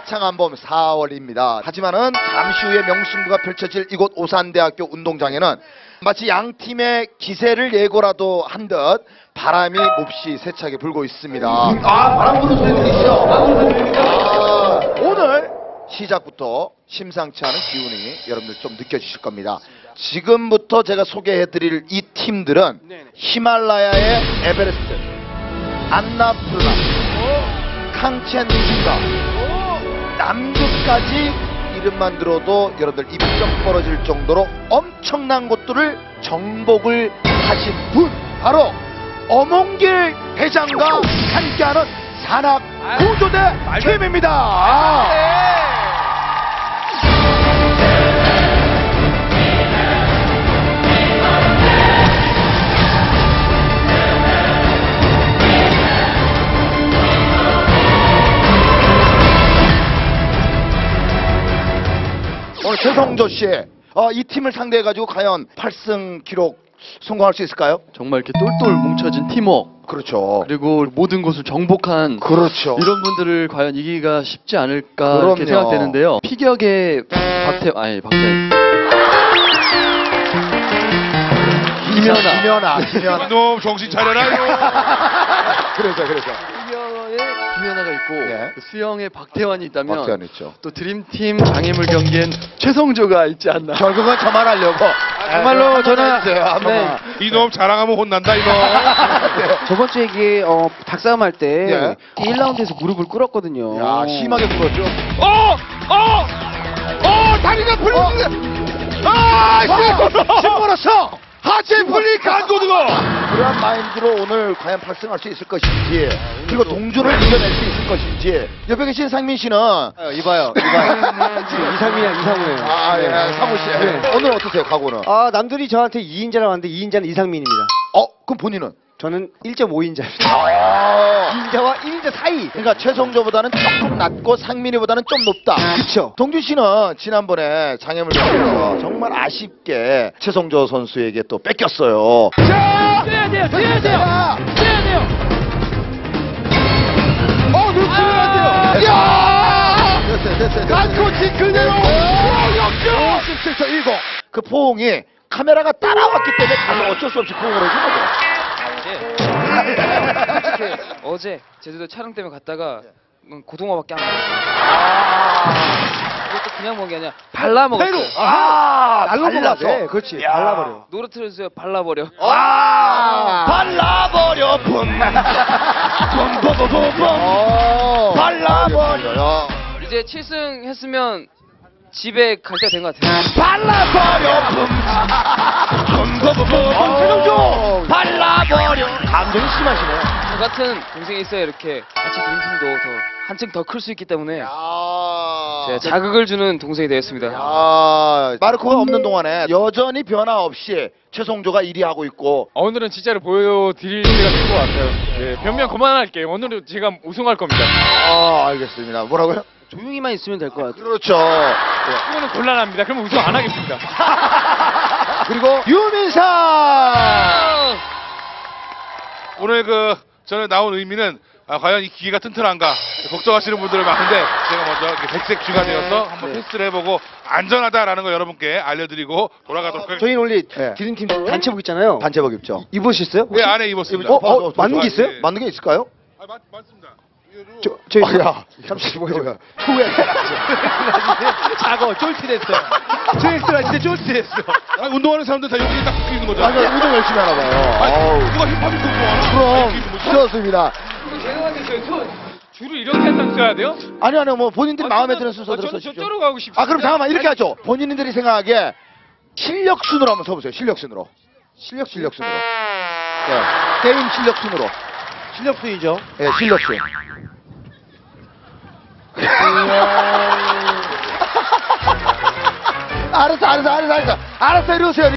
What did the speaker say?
화창한봄 4월입니다. 하지만은 잠시 후에 명승부가 펼쳐질 이곳 오산대학교 운동장에는 마치 양 팀의 기세를 예고라도 한 듯 바람이 몹시 세차게 불고 있습니다. 바람 부는 소리 들리시죠? 오늘 시작부터 심상치 않은 기운이 여러분들 좀 느껴지실 겁니다. 지금부터 제가 소개해드릴 이 팀들은 히말라야의 에베레스트, 안나풀나, 캉첸기가, 남극까지 이름만 들어도 여러분들 입좀 벌어질 정도로 엄청난 곳들을 정복을 하신 분, 바로 어몽길 회장과 함께하는 산악 구조대 팀입니다. 오늘 최성조 씨, 이 팀을 상대해가지고 과연 8승 기록 성공할 수 있을까요? 정말 이렇게 똘똘 뭉쳐진 팀워크, 그렇죠. 그리고 모든 곳을 정복한 그렇죠. 이런 분들을 과연 이기기가 쉽지 않을까 그럼요. 이렇게 생각되는데요. 피격의 김연아. 너 정신 차려라 이거. 그래서 피겨의 김연아가 있고 예. 그 수영의 박태환이 있다면 박태환 있죠. 또 드림팀 장애물 경기엔 최성조가 있지 않나. 결국은 저만 하려고. 정말로 저는 네. 이놈 자랑하면 혼난다 이놈. 저번 주에 이게 닭싸움 할 때 예. 1라운드에서 무릎을 꿇었거든요. 야, 심하게 굴었죠. 다리가 풀리는데. 심벌었어. 하체 풀리 간고등어. 그러한 마인드로 오늘 과연 8승할 수 있을 것인지, 그리고 동주를 이겨낼 수 있을 것인지. 옆에 계신 상민 씨는 이봐요. 이상민이랑 이상우예요. 예, 상우 씨. 오늘 어떠세요, 각오는? 남들이 저한테 2인자라고 하는데 2인자는 이상민입니다. 그럼 본인은? 저는 1.5인자입니다. 2인자와 1인자 사이. 그러니까 최성조보다는 조금 낮고 상민이보다는 좀 높다. 그쵸. 동준 씨는 지난번에 장애물 경기에서 정말 아쉽게 최성조 선수에게 또 뺏겼어요. 뛰어야 돼요. 놓치면 안 돼요. 됐어요. 간코치 그대로. 17초 10. 그 포옹이 카메라가 따라왔기 때문에 가서 어쩔 수 없이 포옹을 해준 거죠. 어제 제주도 촬영 때문에 갔다가 고등어밖에 안 먹었어요. 이것도 그냥 먹은 게 아니라 발라 먹었어요. 날로 발라서. 네, 그렇지. 발라버려. 노래 틀어주세요. 발라버려. 발라버려 발라버려. 이제 7승 했으면 집에 갈 때가 된 것 같아요. 발라버려 최성조 발라버려. 감정이 심하시네. 저 같은 동생이 있어야 이렇게 같이 드림팀도 더 한층 더 클 수 있기 때문에 제가 자극을 주는 동생이 되었습니다. 마르코가 없는 동안에 여전히 변화 없이 최성조가 1위 하고 있고. 오늘은 진짜로 보여드릴 때가 된 것 같아요. 네, 변명 그만할게요. 오늘은 제가 우승할 겁니다. 알겠습니다. 뭐라고요? 조용히만 있으면 될 것 같아요. 그렇죠. 이거는 곤란합니다. 그럼 우승 안 하겠습니다. 그리고 유민상. 오늘 저는 나온 의미는 과연 이 기계가 튼튼한가 걱정하시는 분들 많은데 제가 먼저 이렇게 백색 쥐가 되어서 한번 테스트를 해보고 안전하다라는 거 여러분께 알려드리고 돌아가도록 하겠습니다. 저희는 원래 드림팀 단체복 있잖아요. 단체복 입죠. 입으셨어요? 네, 안에 입었습니다. 맞는 게 있어요? 맞는 게 있을까요? 맞습니다. 저희 잠시 보여줘요. 작어 쫄티됐어요. 트레이스가 진짜 쫄티됐어. 운동하는 사람들 다 여기 딱 붙어 있는 거죠. 운동 열심히 하나 봐요. 누가 힙합이 좋아? 그럼 좋습니다. 죄송한데 줄을 이렇게 항상 써야 돼요? 아니요, 뭐 본인들이 마음에 드는 순서대로 저는 써주십시오. 저쪽으로 가고 싶어요. 그럼 잠깐만 이렇게 하죠. 본인들이 생각하기에 실력 순으로 한번 서보세요. 실력 순으로. 실력 순으로. 게임 실력 순으로. 실력 순이죠. 실력 순. 알았어. 이리 오세요.